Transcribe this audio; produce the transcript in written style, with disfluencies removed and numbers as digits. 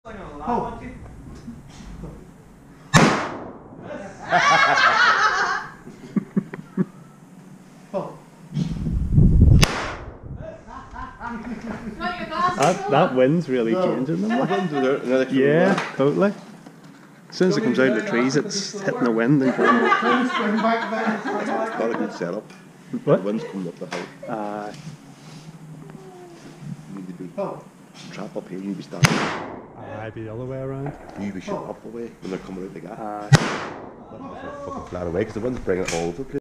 Oh. Oh. That wind's really changing them. Yeah, totally. As soon as it comes out of the trees, it's hitting the wind and going. Not a good setup. What? The wind's coming up the hill. You need to be trap up here, you be standing. I'd be the other way around. You be shot up away when they're coming out the gap. Fucking flat away because the wind's bringing it all over the place.